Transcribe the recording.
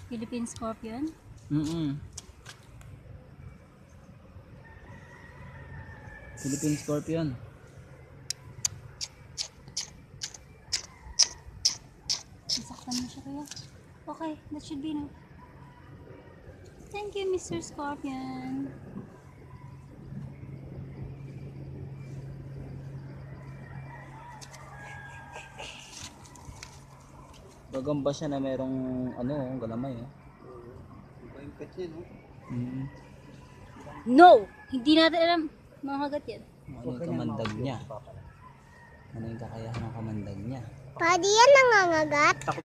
Philippine Scorpion. Philippine Scorpion. Nasaktan mo siya kaya. Okay, that should be enough. Thank you, Mr. Scorpion. Gagamba siya na merong ano, galamay eh. Iba yung pet niya, no? No! Hindi natin alam. Mga kagat yan. Ano yung kamandag niya? Ano yung kakayahan ng kamandag niya? Pwede yan nangangagat?